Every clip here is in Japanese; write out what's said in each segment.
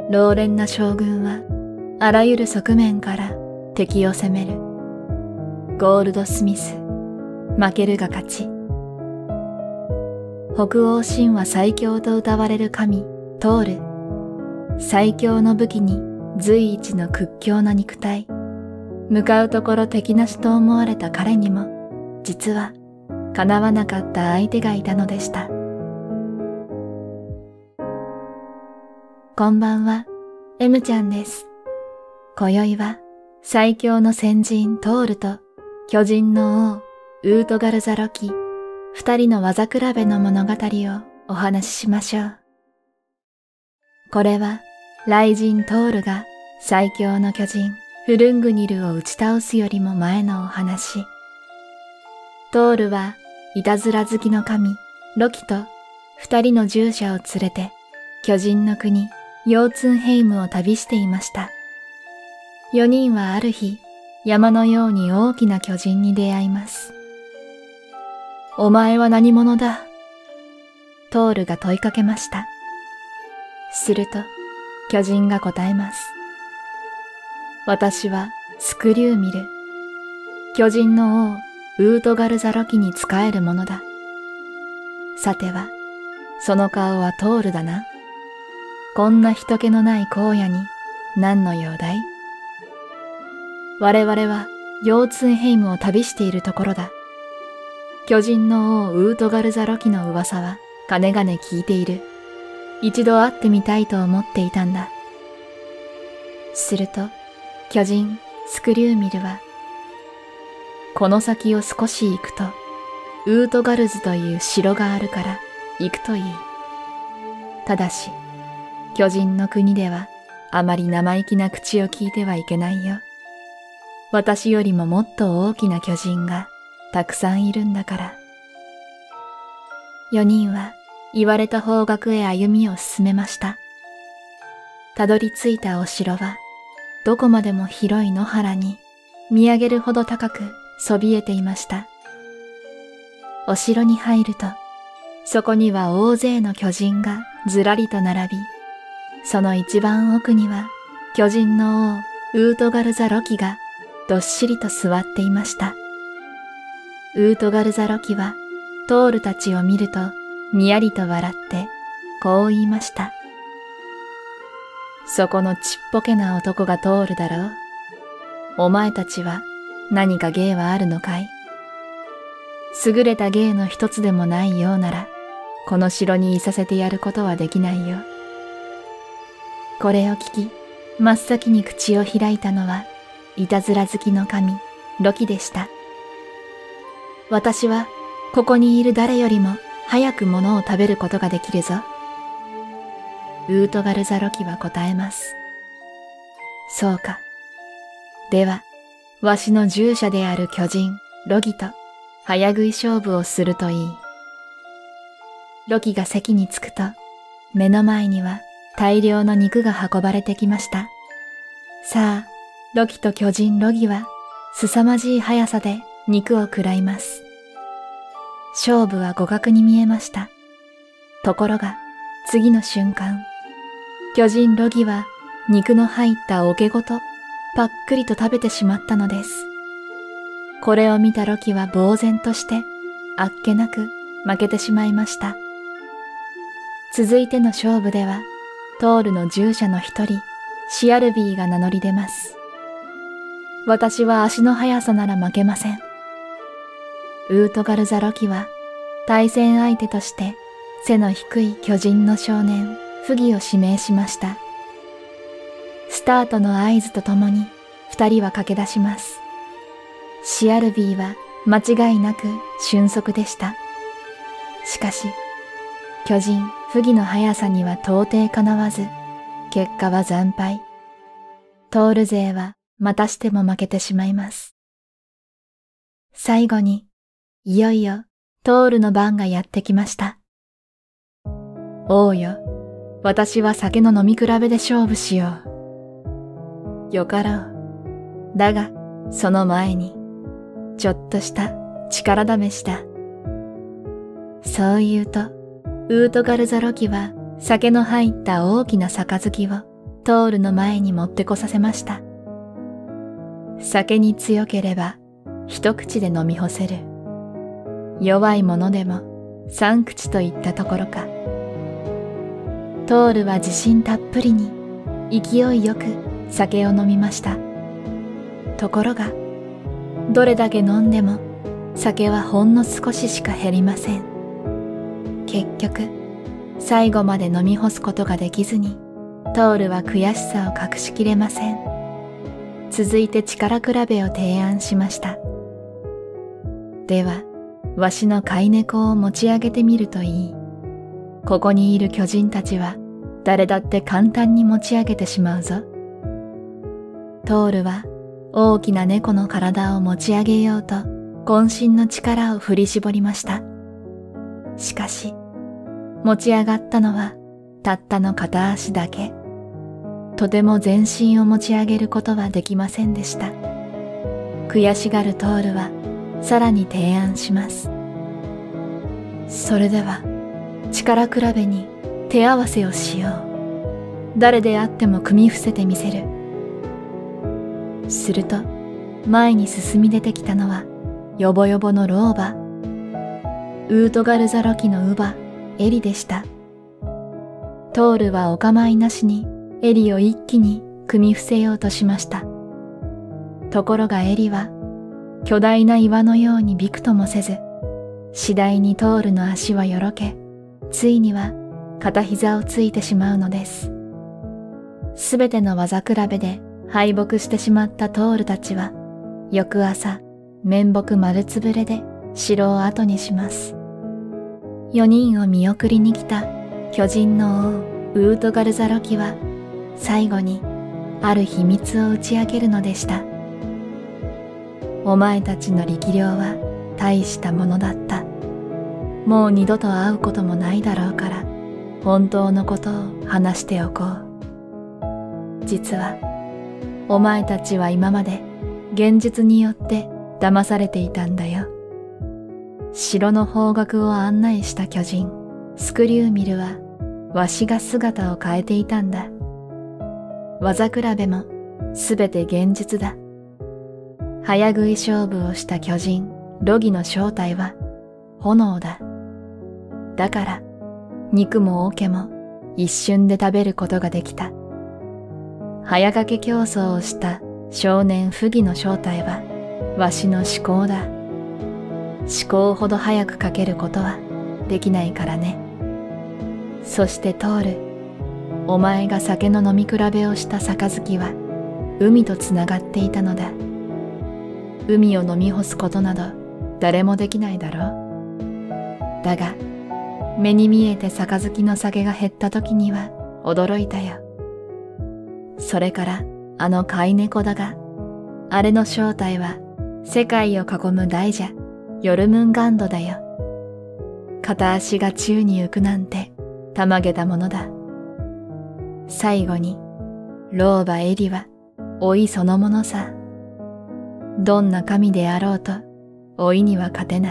老練な将軍はあらゆる側面から敵を攻める。ゴールドスミス、負けるが勝ち。北欧神話最強と謳われる神トール。最強の武器に随一の屈強な肉体。向かうところ敵なしと思われた彼にも、実は叶わなかった相手がいたのでした。こんばんは、M ちゃんです。今宵は最強の先人トールと巨人の王ウートガルザ・ロキ、二人の技比べの物語をお話ししましょう。これは雷神トールが最強の巨人フルングニルを打ち倒すよりも前のお話。トールはいたずら好きの神ロキと二人の従者を連れて巨人の国ヨーツンヘイムを旅していました。四人はある日、山のように大きな巨人に出会います。お前は何者だ？トールが問いかけました。すると、巨人が答えます。私はスクリューミル。巨人の王、ウートガルザ・ロキに仕えるものだ。さては、その顔はトールだな。こんな人気のない荒野に何の用だい？我々はヨーツンヘイムを旅しているところだ。巨人の王ウートガルザ・ロキの噂はかねがね聞いている。一度会ってみたいと思っていたんだ。すると巨人スクリューミルは、この先を少し行くとウートガルズという城があるから行くといい。ただし巨人の国ではあまり生意気な口を聞いてはいけないよ。私よりももっと大きな巨人がたくさんいるんだから。四人は言われた方角へ歩みを進めました。たどり着いたお城はどこまでも広い野原に見上げるほど高くそびえていました。お城に入るとそこには大勢の巨人がずらりと並び、その一番奥には巨人の王ウートガルザ・ロキがどっしりと座っていました。ウートガルザ・ロキはトールたちを見るとにやりと笑ってこう言いました。そこのちっぽけな男がトールだろう。お前たちは何か芸はあるのかい？優れた芸の一つでもないようなら、この城にいさせてやることはできないよ。これを聞き、真っ先に口を開いたのは、いたずら好きの神、ロキでした。私は、ここにいる誰よりも早く物を食べることができるぞ。ウートガルザ・ロキは答えます。そうか。では、わしの従者である巨人、ロギと、早食い勝負をするといい。ロキが席に着くと、目の前には大量の肉が運ばれてきました。さあ、ロキと巨人ロギは、凄まじい速さで肉を食らいます。勝負は互角に見えました。ところが、次の瞬間、巨人ロギは肉の入った桶ごと、パックリと食べてしまったのです。これを見たロキは呆然として、あっけなく負けてしまいました。続いての勝負では、トールの従者の一人、シアルビーが名乗り出ます。私は足の速さなら負けません。ウートガルザ・ロキは、対戦相手として、背の低い巨人の少年、フギを指名しました。スタートの合図とともに、二人は駆け出します。シアルビーは間違いなく俊足でした。しかし、巨人フギの速さには到底かなわず、結果は惨敗。トール勢はまたしても負けてしまいます。最後に、いよいよトールの番がやってきました。王よ、私は酒の飲み比べで勝負しよう。よかろう。だが、その前に、ちょっとした力試しだ。そう言うと、ウートガルザ・ロキは酒の入った大きな杯をトールの前に持ってこさせました。酒に強ければ一口で飲み干せる。弱いものでも三口といったところか。トールは自信たっぷりに勢いよく酒を飲みました。ところが、どれだけ飲んでも酒はほんの少ししか減りません。結局、最後まで飲み干すことができずに、トールは悔しさを隠しきれません。続いて力比べを提案しました。では、わしの飼い猫を持ち上げてみるといい。ここにいる巨人たちは誰だって簡単に持ち上げてしまうぞ。トールは大きな猫の体を持ち上げようと渾身の力を振り絞りました。しかし、持ち上がったのはたったの片足だけ。とても全身を持ち上げることはできませんでした。悔しがるトールはさらに提案します。それでは力比べに手合わせをしよう。誰であっても組み伏せてみせる。すると前に進み出てきたのはヨボヨボの老婆、ウートガルザロキの乳母エリでした。トールはお構いなしにエリを一気に組み伏せようとしました。ところがエリは巨大な岩のようにびくともせず、次第にトールの足はよろけ、ついには片膝をついてしまうのです。すべての技比べで敗北してしまったトールたちは、翌朝、面目丸つぶれで城を後にします。4人を見送りに来た巨人の王ウートガルザロキは、最後にある秘密を打ち明けるのでした。お前たちの力量は大したものだった。もう二度と会うこともないだろうから、本当のことを話しておこう。実は、お前たちは今まで現実によって騙されていたんだよ。城の方角を案内した巨人、スクリューミルは、わしが姿を変えていたんだ。技比べもすべて現実だ。早食い勝負をした巨人、ロギの正体は炎だ。だから、肉も桶も一瞬で食べることができた。早駆け競争をした少年フギの正体はわしの思考だ。思考ほど早く駆けることはできないからね。そしてトール、お前が酒の飲み比べをした杯は海とつながっていたのだ。海を飲み干すことなど誰もできないだろう。だが、目に見えて杯の酒が減った時には驚いたよ。それからあの飼い猫だが、あれの正体は世界を囲む大蛇、ヨルムンガンドだよ。片足が宙に浮くなんてたまげたものだ。最後に、老婆エリは老いそのものさ。どんな神であろうと老いには勝てない。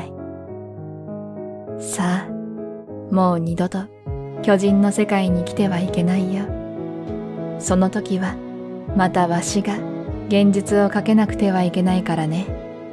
さあ、もう二度と巨人の世界に来てはいけないよ。その時はまたわしが現実をかけなくてはいけないからね。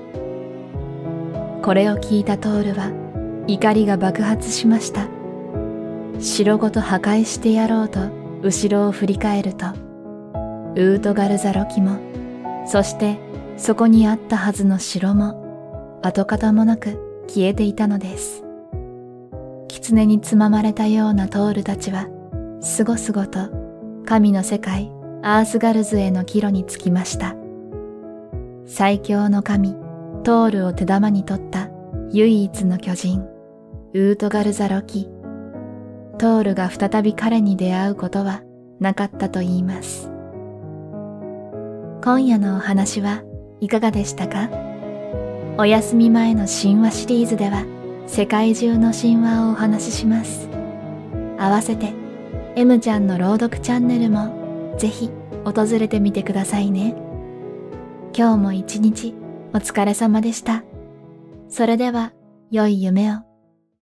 これを聞いたトールは怒りが爆発しました。城ごと破壊してやろうと後ろを振り返ると、ウートガルザロキも、そしてそこにあったはずの城も跡形もなく消えていたのです。狐につままれたようなトールたちはすごすごと神の世界アースガルズへの帰路につきました。最強の神トールを手玉に取った唯一の巨人ウートガルザロキ。トールが再び彼に出会うことはなかったと言います。今夜のお話はいかがでしたか？お休み前の神話シリーズでは世界中の神話をお話しします。合わせて M ちゃんの朗読チャンネルもぜひ訪れてみてくださいね。今日も一日お疲れ様でした。それでは良い夢を。